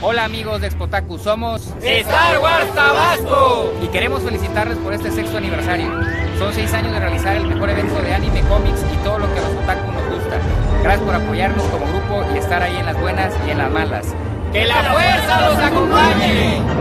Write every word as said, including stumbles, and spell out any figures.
Hola amigos de Expotaku, somos Star Wars Tabasco y queremos felicitarles por este sexto aniversario. Son seis años de realizar el mejor evento de anime, cómics y todo lo que a los otaku nos gusta. Gracias por apoyarnos como grupo y estar ahí en las buenas y en las malas. ¡Que la fuerza los acompañe!